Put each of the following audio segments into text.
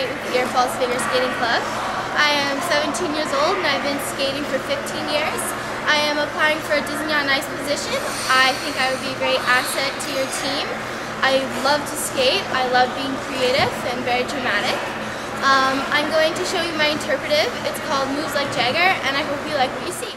skate with the Air Falls Figure Skating Club. I am 17 years old and I've been skating for 15 years. I am applying for a Disney on Ice position. I think I would be a great asset to your team. I love to skate. I love being creative and very dramatic. I'm going to show you my interpretive. It's called Moves Like Jagger, and I hope you like what you see.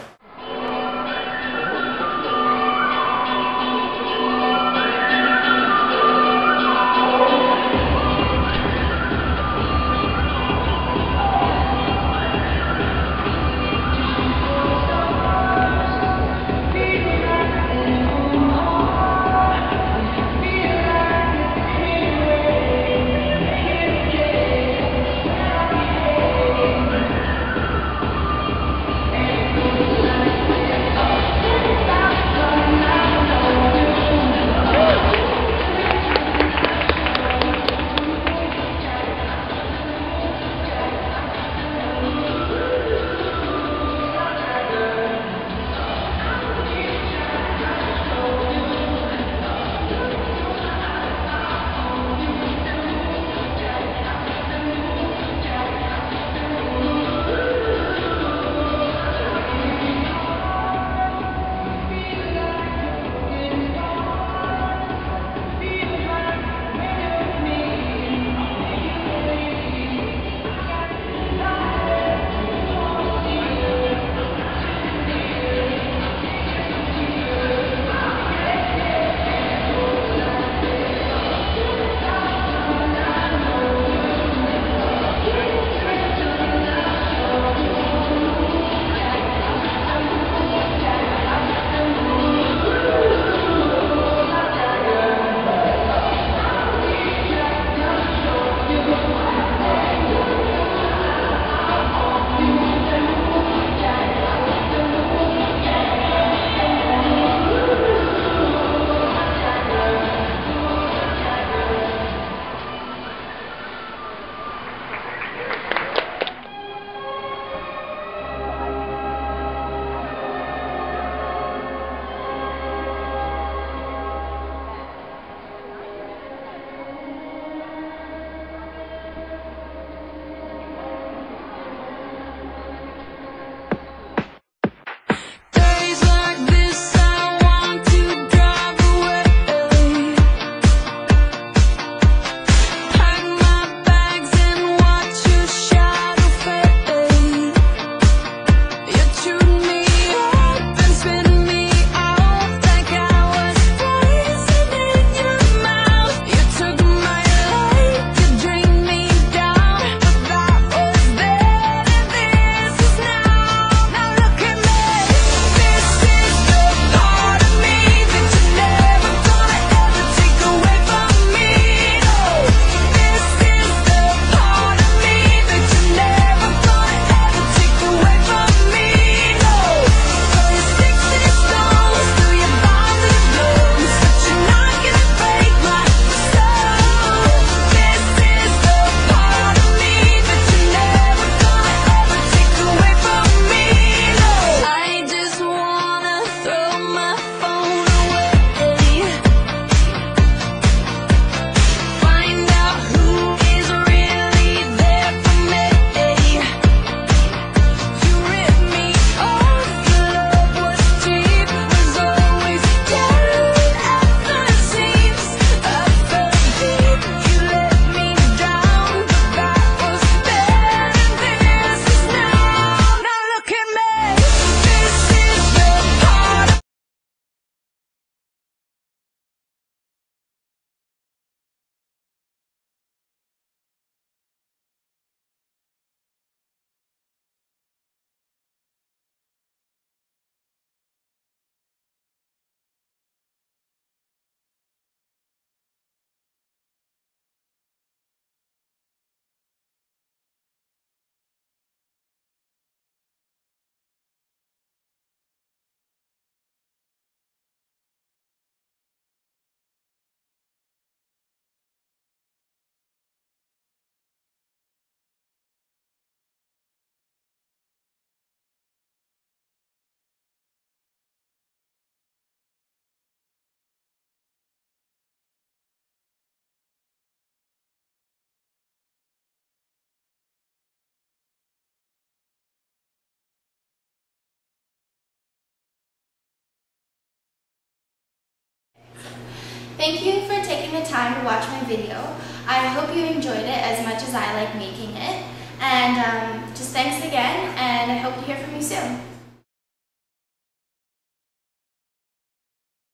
Thank you for taking the time to watch my video. I hope you enjoyed it as much as I like making it. And just thanks again, and I hope to hear from you soon.